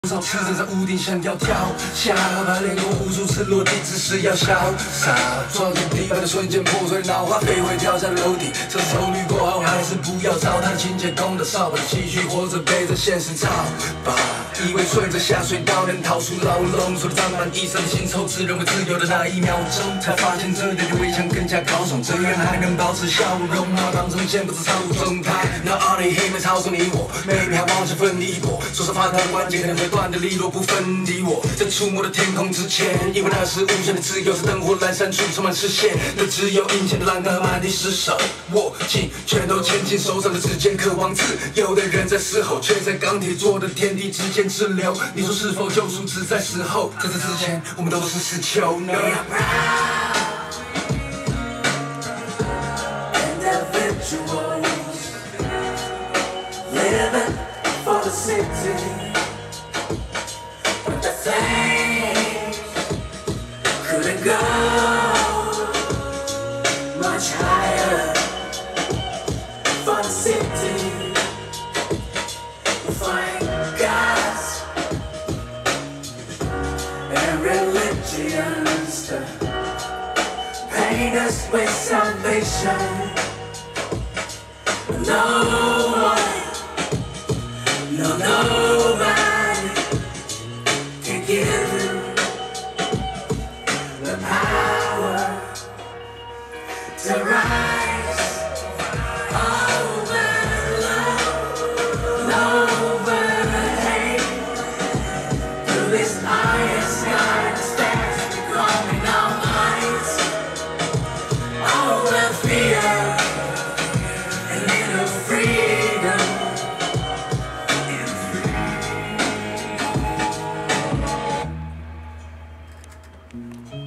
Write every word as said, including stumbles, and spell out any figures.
少次站在屋顶想要跳下，把脸孔无数次落地，只是要潇洒。撞进地板的瞬间，破碎的脑花飞回跳下楼底。这首虑过后，还是不要找他的情节空的扫把，继续活着背着现实操吧。以为顺着下水道能逃出牢笼，说的沾满一身腥臭，自认为自由的那一秒钟，才发现这里的围墙更加高耸，这样还能保持笑容吗？当成见不是操纵他，那奥利黑没操纵你我 ，maybe 还妄想分离过，说实话他的关键可能会断的利落，不分离我，在触摸的天空之前，因为那是无限的自由，在灯火阑珊处充满视线，那只有阴险的蓝和满地失手，握紧拳头牵紧手上的指尖，渴望自由的人在嘶吼，却在钢铁做的天地之间滞留。你说是否救赎只在死后？在这之前，我们都是死囚呢。 Living for the city, but the things couldn't go much higher. For the city, we find gods and religions to paint us with salvation. No one, no nobody can give you the power to rise over love, over hate. Through this iron sky that stands becoming our minds, over fear. Freedom and freedom.